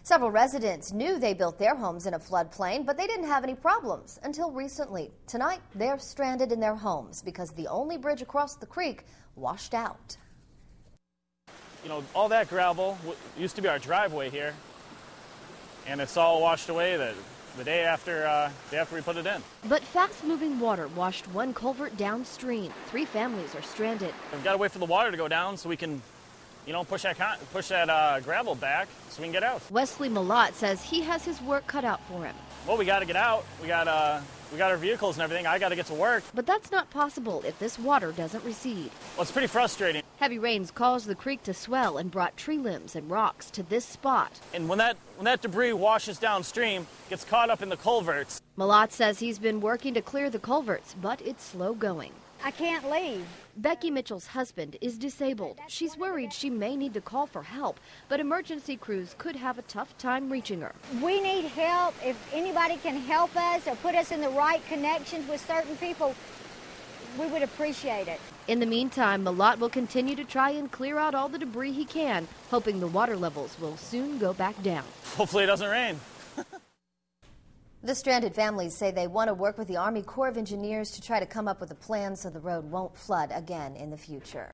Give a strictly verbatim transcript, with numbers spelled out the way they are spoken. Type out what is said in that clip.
Several residents knew they built their homes in a floodplain, but they didn't have any problems until recently. Tonight, they're stranded in their homes because the only bridge across the creek washed out. You know, all that gravel used to be our driveway here, and it's all washed away the, the day after, uh, day after we put it in. But fast-moving water washed one culvert downstream. Three families are stranded. We've got to wait for the water to go down so we can, you know, push that con push that uh, gravel back so we can get out. Wesley Malott says he has his work cut out for him. Well, we got to get out. We got uh, we got our vehicles and everything. I got to get to work. But that's not possible if this water doesn't recede. Well, it's pretty frustrating. Heavy rains caused the creek to swell and brought tree limbs and rocks to this spot. And when that when that debris washes downstream, gets caught up in the culverts. Malott says he's been working to clear the culverts, but it's slow going. I can't leave. Becky Mitchell's husband is disabled. She's worried she may need to call for help, but emergency crews could have a tough time reaching her. We need help. If anybody can help us or put us in the right connections with certain people, we would appreciate it. In the meantime, Malott will continue to try and clear out all the debris he can, hoping the water levels will soon go back down. Hopefully it doesn't rain. The stranded families say they want to work with the Army Corps of Engineers to try to come up with a plan so the road won't flood again in the future.